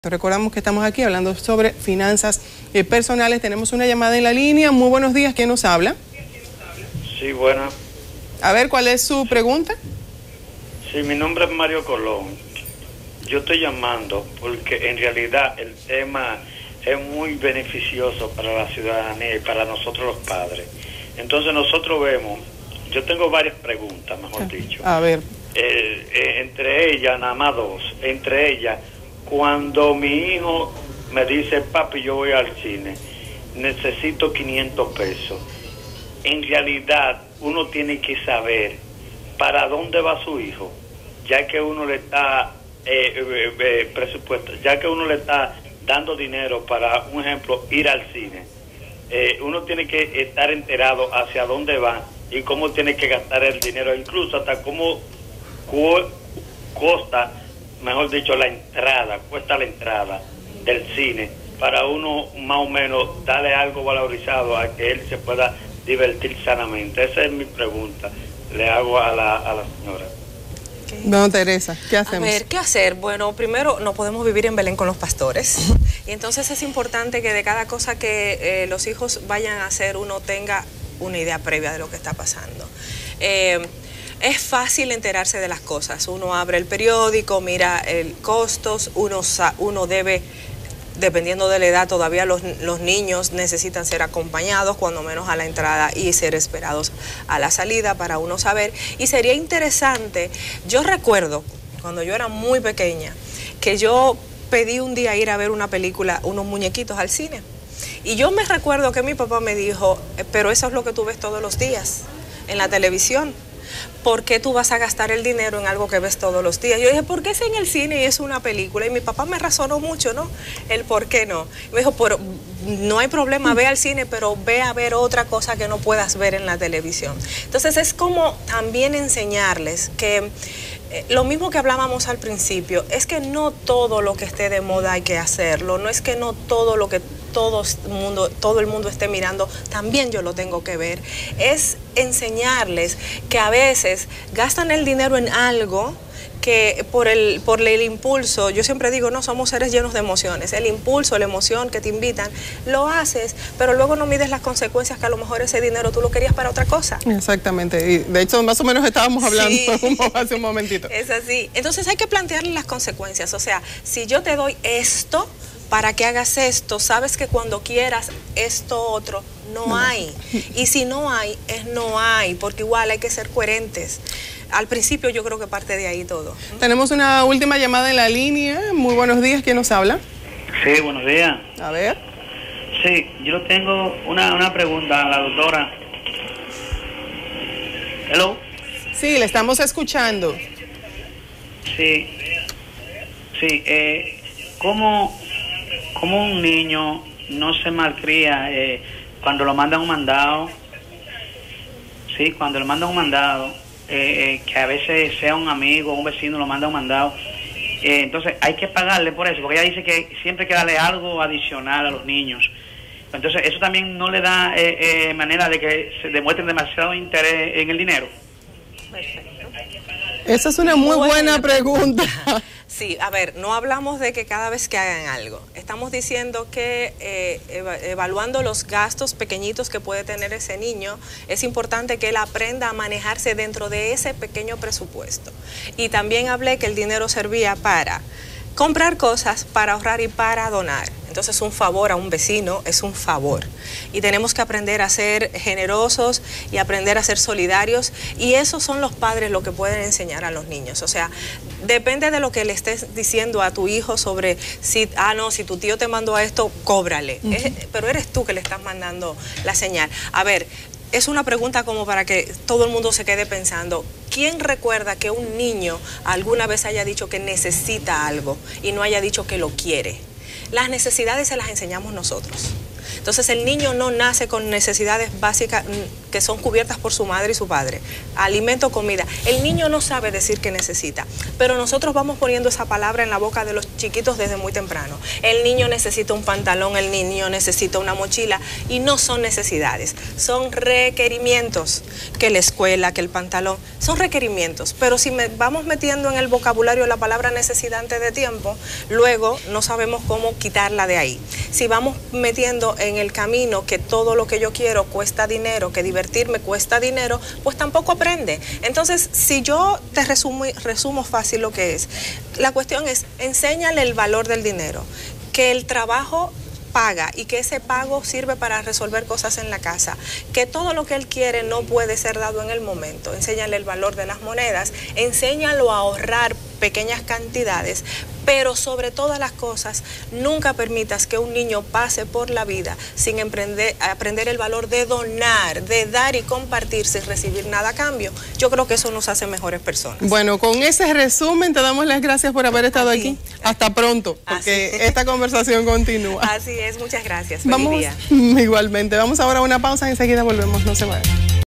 Recordamos que estamos aquí hablando sobre finanzas personales. Tenemos una llamada en la línea. Muy buenos días. ¿Quién nos habla? Sí, buena. A ver, ¿cuál es su pregunta? Sí, mi nombre es Mario Colón. Yo estoy llamando porque en realidad el tema es muy beneficioso para la ciudadanía y para nosotros los padres. Entonces nosotros vemos, yo tengo varias preguntas, mejor dicho. A ver. Entre ellas, nada más dos, entre ellas, cuando mi hijo me dice, papi, yo voy al cine, necesito 500 pesos. En realidad, uno tiene que saber para dónde va su hijo, ya que uno le está presupuesto, ya que uno le está dando dinero para, un ejemplo, ir al cine. Uno tiene que estar enterado hacia dónde va y cómo tiene que gastar el dinero, incluso hasta cómo costa, mejor dicho, cuesta la entrada del cine, para uno más o menos darle algo valorizado a que él se pueda divertir sanamente. Esa es mi pregunta, le hago a la señora. Bueno, Teresa, ¿qué hacemos? A ver, ¿qué hacer? Bueno, primero, no podemos vivir en Belén con los pastores. Y entonces es importante que de cada cosa que los hijos vayan a hacer, uno tenga una idea previa de lo que está pasando. Es fácil enterarse de las cosas. Uno abre el periódico, mira el costos, uno debe, dependiendo de la edad, todavía los niños necesitan ser acompañados, cuando menos a la entrada, y ser esperados a la salida para uno saber. Y sería interesante, yo recuerdo, cuando yo era muy pequeña, que yo pedí un día ir a ver una película, unos muñequitos al cine. Y yo me recuerdo que mi papá me dijo, pero eso es lo que tú ves todos los días en la televisión. ¿Por qué tú vas a gastar el dinero en algo que ves todos los días? Yo dije, ¿por qué es en el cine y es una película? Y mi papá me razonó mucho, ¿no? El por qué no. Me dijo, no hay problema, ve al cine, pero ve a ver otra cosa que no puedas ver en la televisión. Entonces es como también enseñarles que lo mismo que hablábamos al principio, es que no todo lo que esté de moda hay que hacerlo, no es que no todo lo que todo el mundo esté mirando, también yo lo tengo que ver. Es enseñarles que a veces gastan el dinero en algo que por el impulso, yo siempre digo, no, somos seres llenos de emociones, el impulso, la emoción que te invitan, lo haces, pero luego no mides las consecuencias, que a lo mejor ese dinero tú lo querías para otra cosa. Exactamente, y de hecho más o menos estábamos hablando hace un momentito. Es así, entonces hay que plantearle las consecuencias, o sea, si yo te doy esto, para que hagas esto, sabes que cuando quieras esto otro, no hay, y si no hay, es no hay, porque igual hay que ser coherentes. Al principio yo creo que parte de ahí todo. Tenemos una última llamada en la línea. Muy buenos días, ¿quién nos habla? Sí, buenos días. A ver. Sí, yo tengo una pregunta a la doctora. Hello. Sí, le estamos escuchando. Sí, ¿cómo un niño no se malcría cuando lo mandan un mandado? Sí, cuando le mandan un mandado, que a veces sea un amigo, un vecino lo manda un mandado, entonces hay que pagarle por eso, porque ella dice que siempre hay que darle algo adicional a los niños. Entonces eso también no le da manera de que se demuestren demasiado interés en el dinero. Perfecto. Esa es una muy buena pregunta. Sí, a ver, no hablamos de que cada vez que hagan algo. Estamos diciendo que evaluando los gastos pequeñitos que puede tener ese niño, es importante que él aprenda a manejarse dentro de ese pequeño presupuesto. Y también hablé que el dinero servía para comprar cosas, para ahorrar y para donar. Entonces un favor a un vecino es un favor. Y tenemos que aprender a ser generosos y aprender a ser solidarios. Y esos son los padres lo que pueden enseñar a los niños. O sea, depende de lo que le estés diciendo a tu hijo sobre si tu tío te mandó a esto, cóbrale. Pero eres tú que le estás mandando la señal. A ver, es una pregunta como para que todo el mundo se quede pensando. ¿Quién recuerda que un niño alguna vez haya dicho que necesita algo y no haya dicho que lo quiere? Las necesidades se las enseñamos nosotros. Entonces el niño no nace con necesidades básicas que son cubiertas por su madre y su padre. Alimento, comida. El niño no sabe decir qué necesita, pero nosotros vamos poniendo esa palabra en la boca de los chiquitos desde muy temprano. El niño necesita un pantalón, el niño necesita una mochila, y no son necesidades, son requerimientos. Que la escuela, que el pantalón, son requerimientos. Pero si vamos metiendo en el vocabulario la palabra necesidad antes de tiempo, luego no sabemos cómo quitarla de ahí. Si vamos metiendo en el camino que todo lo que yo quiero cuesta dinero, que divertirme cuesta dinero, pues tampoco aprende. Entonces, si yo te resumo fácil lo que es, la cuestión es, enséñale el valor del dinero, que el trabajo paga y que ese pago sirve para resolver cosas en la casa, que todo lo que él quiere no puede ser dado en el momento. Enséñale el valor de las monedas, enséñalo a ahorrar pequeñas cantidades, pero sobre todas las cosas, nunca permitas que un niño pase por la vida sin aprender el valor de donar, de dar y compartir sin recibir nada a cambio. Yo creo que eso nos hace mejores personas. Bueno, con ese resumen te damos las gracias por haber estado aquí. Hasta pronto, porque esta conversación continúa. Así es, muchas gracias. Feliz día. Igualmente, vamos ahora a una pausa, enseguida volvemos, no se vayan.